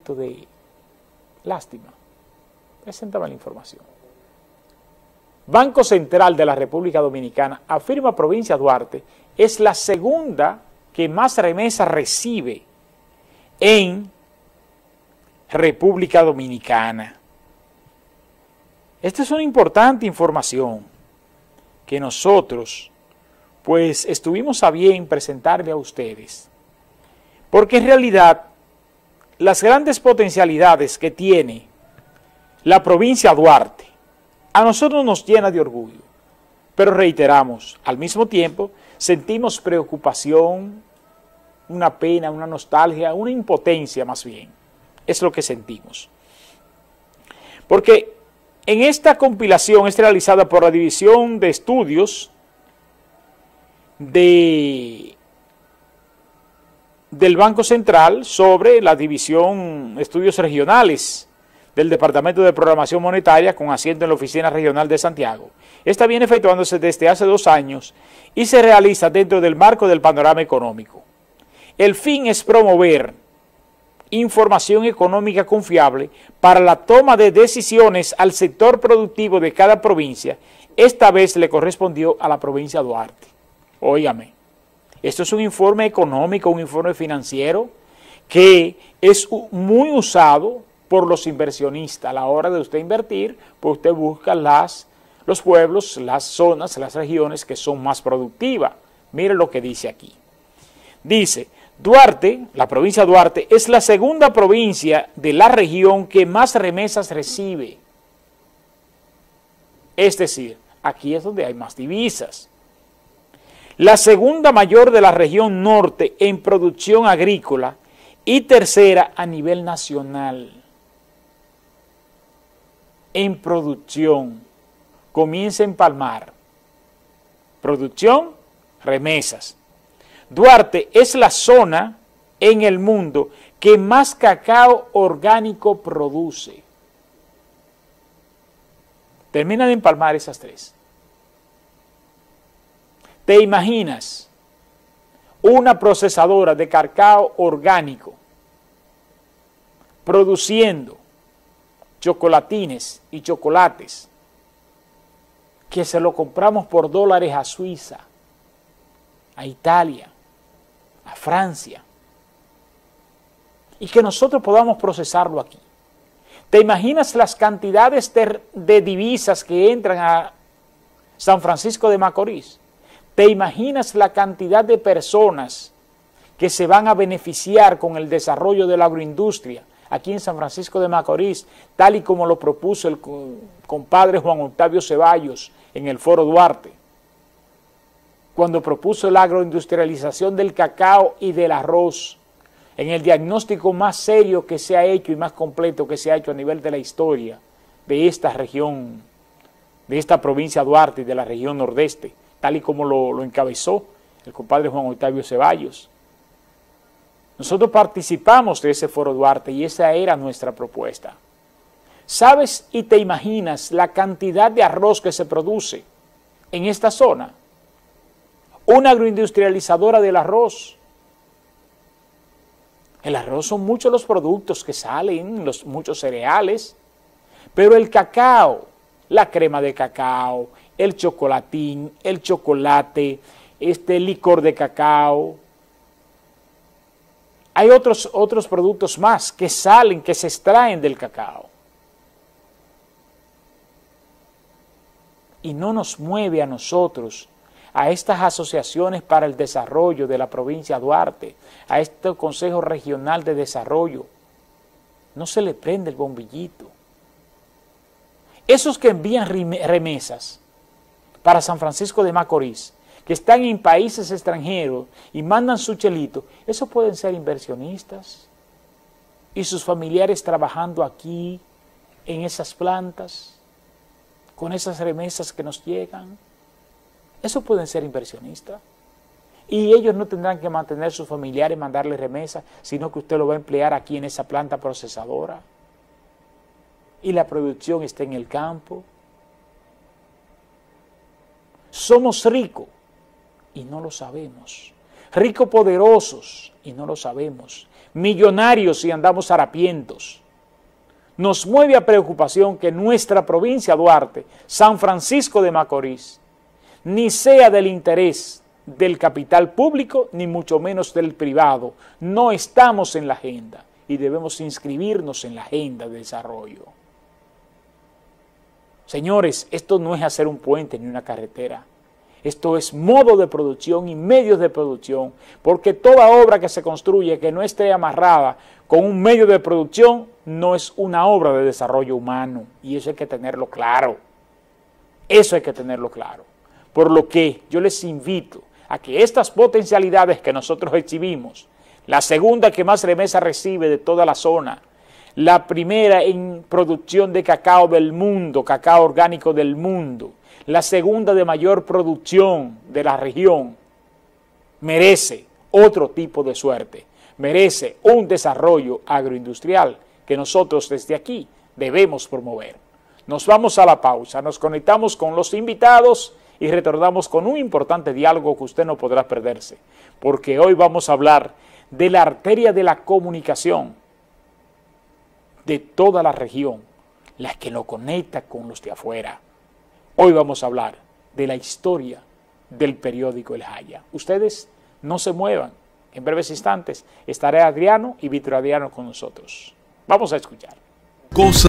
de lástima. Presentaba la información. Banco Central de la República Dominicana afirma Provincia Duarte es la segunda que más remesas recibe en República Dominicana. Esta es una importante información que nosotros pues estuvimos a bien presentarle a ustedes, porque en realidad las grandes potencialidades que tiene la provincia Duarte a nosotros nos llena de orgullo, pero reiteramos, al mismo tiempo sentimos preocupación, una pena, una nostalgia, una impotencia más bien, es lo que sentimos. Porque en esta compilación es realizada por la División de Estudios del Banco Central sobre la División de Estudios Regionales del Departamento de Programación Monetaria con asiento en la Oficina Regional de Santiago. Esta viene efectuándose desde hace 2 años y se realiza dentro del marco del panorama económico. El fin es promover información económica confiable para la toma de decisiones al sector productivo de cada provincia. Esta vez le correspondió a la provincia de Duarte. Óigame, esto es un informe económico, un informe financiero que es muy usado por los inversionistas. A la hora de usted invertir, pues usted busca los pueblos, las zonas, las regiones que son más productivas. Mire lo que dice aquí. Dice, Duarte, la provincia de Duarte, es la segunda provincia de la región que más remesas recibe. Es decir, aquí es donde hay más divisas. La segunda mayor de la región norte en producción agrícola y tercera a nivel nacional. En producción, comienza a empalmar. Producción, remesas. Duarte es la zona en el mundo que más cacao orgánico produce. Termina de empalmar esas tres. ¿Te imaginas una procesadora de cacao orgánico produciendo chocolatines y chocolates que se lo compramos por dólares a Suiza, a Italia, a Francia, y que nosotros podamos procesarlo aquí? ¿Te imaginas las cantidades de divisas que entran a San Francisco de Macorís? ¿Te imaginas la cantidad de personas que se van a beneficiar con el desarrollo de la agroindustria aquí en San Francisco de Macorís, tal y como lo propuso el compadre Juan Octavio Ceballos en el Foro Duarte, cuando propuso la agroindustrialización del cacao y del arroz, en el diagnóstico más serio que se ha hecho y más completo que se ha hecho a nivel de la historia de esta región, de esta provincia Duarte y de la región nordeste, tal y como lo encabezó el compadre Juan Octavio Ceballos. Nosotros participamos de ese Foro Duarte y esa era nuestra propuesta. ¿Sabes y te imaginas la cantidad de arroz que se produce en esta zona? Una agroindustrializadora del arroz. El arroz son muchos los productos que salen, muchos cereales, pero el cacao, la crema de cacao, el chocolatín, el chocolate, licor de cacao. Hay otros productos más que salen, que se extraen del cacao. Y no nos mueve a nosotros, a estas asociaciones para el desarrollo de la provincia de Duarte, a este Consejo Regional de Desarrollo. No se le prende el bombillito. Esos que envían remesas para San Francisco de Macorís, que están en países extranjeros y mandan su chelito, esos pueden ser inversionistas y sus familiares trabajando aquí en esas plantas, con esas remesas que nos llegan. Esos pueden ser inversionistas. Y ellos no tendrán que mantener a sus familiares y mandarles remesas, sino que usted lo va a emplear aquí en esa planta procesadora. Y la producción está en el campo. Somos ricos y no lo sabemos. Ricos poderosos y no lo sabemos. millonarios y andamos harapientos. Nos mueve a preocupación que nuestra provincia Duarte, San Francisco de Macorís, ni sea del interés del capital público, ni mucho menos del privado. No estamos en la agenda y debemos inscribirnos en la agenda de desarrollo. Señores, esto no es hacer un puente ni una carretera. Esto es modo de producción y medios de producción, porque toda obra que se construye que no esté amarrada con un medio de producción no es una obra de desarrollo humano, y eso hay que tenerlo claro. Eso hay que tenerlo claro. Por lo que yo les invito a que estas potencialidades que nosotros exhibimos, la segunda que más remesa recibe de toda la zona, la primera en producción de cacao del mundo, cacao orgánico del mundo, la segunda de mayor producción de la región, merece otro tipo de suerte, merece un desarrollo agroindustrial que nosotros desde aquí debemos promover. Nos vamos a la pausa, nos conectamos con los invitados y retornamos con un importante diálogo que usted no podrá perderse, porque hoy vamos a hablar de la arteria de la comunicación de toda la región, la que lo conecta con los de afuera. Hoy vamos a hablar de la historia del periódico El Jaya. Ustedes no se muevan. En breves instantes estaré Adriano y Víctor Adriano con nosotros. Vamos a escuchar.